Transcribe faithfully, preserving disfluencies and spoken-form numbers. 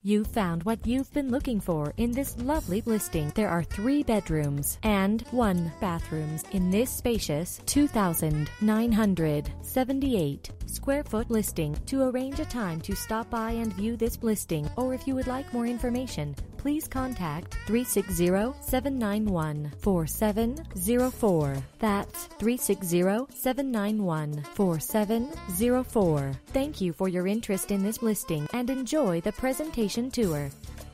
You found what you've been looking for in this lovely listing. There are three bedrooms and one bathrooms in this spacious two thousand nine hundred seventy-eight square foot listing. To arrange a time to stop by and view this listing, or if you would like more information, please contact three six zero, seven nine one, four seven zero four. That's three six zero, seven nine one, four seven zero four. Thank you for your interest in this listing and enjoy the presentation tour.